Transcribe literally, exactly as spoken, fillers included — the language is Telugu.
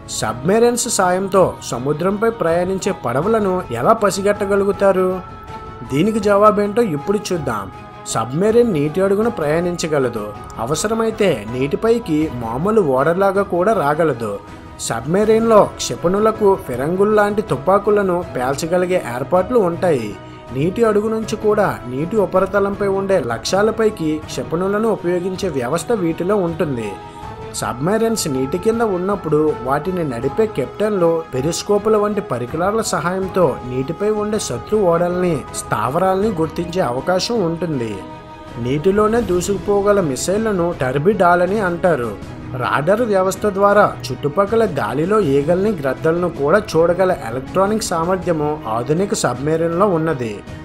సబ్మెరైన్స్ సాయంతో సముద్రంపై ప్రయాణించే పడవలను ఎలా పసిగట్టగలుగుతారు? దీనికి జవాబేంటో ఇప్పుడు చూద్దాం. సబ్మెరైన్ నీటి అడుగున ప్రయాణించగలదు. అవసరమైతే నీటిపైకి మామూలు ఓడలాగా కూడా రాగలదు. సబ్మెరైన్లో క్షిపణులకు ఫిరంగుల్లాంటి తుపాకులను పేల్చగలిగే ఏర్పాట్లు ఉంటాయి. నీటి అడుగు నుంచి కూడా నీటి ఉపరితలంపై ఉండే లక్ష్యాలపైకి క్షిపణులను ఉపయోగించే వ్యవస్థ వీటిలో ఉంటుంది. సబ్మెరైన్స్ నీటి కింద ఉన్నప్పుడు వాటిని నడిపే కెప్టెన్లు పెరిస్కోపుల వంటి పరికరాల సహాయంతో నీటిపై ఉండే శత్రు ఓడల్ని, స్థావరాల్ని గుర్తించే అవకాశం ఉంటుంది. నీటిలోనే దూసుకుపోగల మిసైళ్లను టర్బిడాలని అంటారు. రాడార్ వ్యవస్థ ద్వారా చుట్టుపక్కల గాలిలో ఈగల్ని, గ్రద్దలను కూడా చూడగల ఎలక్ట్రానిక్ సామర్థ్యము ఆధునిక సబ్మెరైన్లో ఉన్నది.